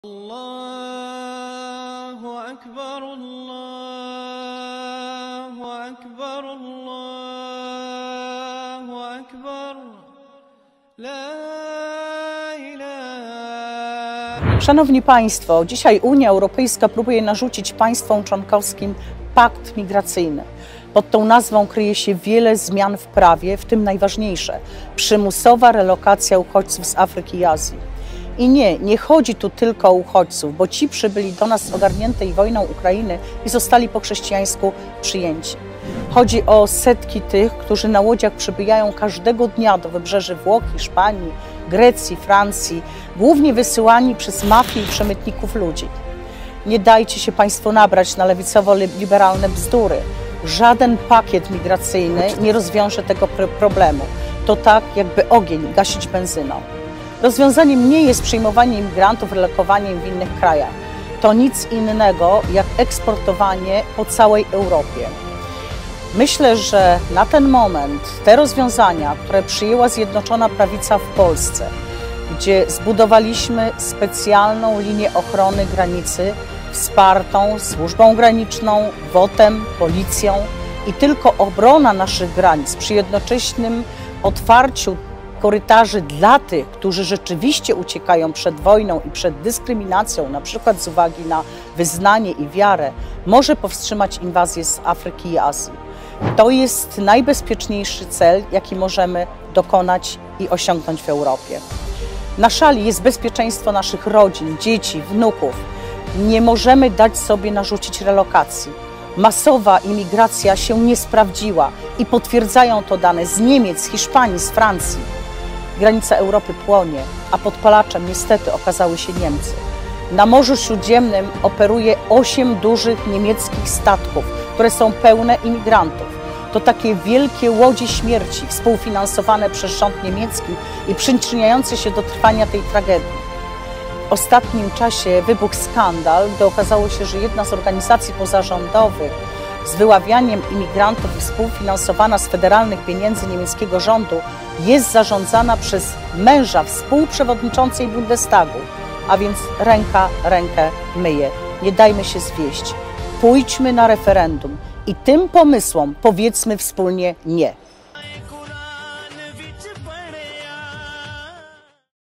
الله أكبر الله أكبر الله أكبر لا إله. Szanowni Państwo, dzisiaj Unia Europejska próbuje narzucić państwom członkowskim pakt migracyjny. Pod tą nazwą kryje się wiele zmian w prawie, w tym najważniejsze – przymusowa relokacja uchodźców z Afryki i Azji. I nie chodzi tu tylko o uchodźców, bo ci przybyli do nas z ogarniętej wojną Ukrainy i zostali po chrześcijańsku przyjęci. Chodzi o setki tych, którzy na łodziach przybywają każdego dnia do wybrzeży Włoch, Hiszpanii, Grecji, Francji, głównie wysyłani przez mafię i przemytników ludzi. Nie dajcie się Państwo nabrać na lewicowo-liberalne bzdury. Żaden pakiet migracyjny nie rozwiąże tego problemu. To tak, jakby ogień gasić benzyną. Rozwiązaniem nie jest przyjmowanie imigrantów, relokowanie w innych krajach. To nic innego jak eksportowanie po całej Europie. Myślę, że na ten moment te rozwiązania, które przyjęła Zjednoczona Prawica w Polsce, gdzie zbudowaliśmy specjalną linię ochrony granicy wspartą służbą graniczną, WOT-em, policją i tylko obrona naszych granic przy jednoczesnym otwarciu korytarzy dla tych, którzy rzeczywiście uciekają przed wojną i przed dyskryminacją, na przykład z uwagi na wyznanie i wiarę, może powstrzymać inwazję z Afryki i Azji. To jest najbezpieczniejszy cel, jaki możemy dokonać i osiągnąć w Europie. Na szali jest bezpieczeństwo naszych rodzin, dzieci, wnuków. Nie możemy dać sobie narzucić relokacji. Masowa imigracja się nie sprawdziła i potwierdzają to dane z Niemiec, z Hiszpanii, z Francji. Granica Europy płonie, a podpalaczem niestety okazały się Niemcy. Na Morzu Śródziemnym operuje 8 dużych niemieckich statków, które są pełne imigrantów. To takie wielkie łodzie śmierci, współfinansowane przez rząd niemiecki i przyczyniające się do trwania tej tragedii. W ostatnim czasie wybuchł skandal, gdy okazało się, że jedna z organizacji pozarządowych z wyławianiem imigrantów i współfinansowana z federalnych pieniędzy niemieckiego rządu jest zarządzana przez męża współprzewodniczącej Bundestagu, a więc ręka rękę myje. Nie dajmy się zwieść. Pójdźmy na referendum i tym pomysłom powiedzmy wspólnie nie.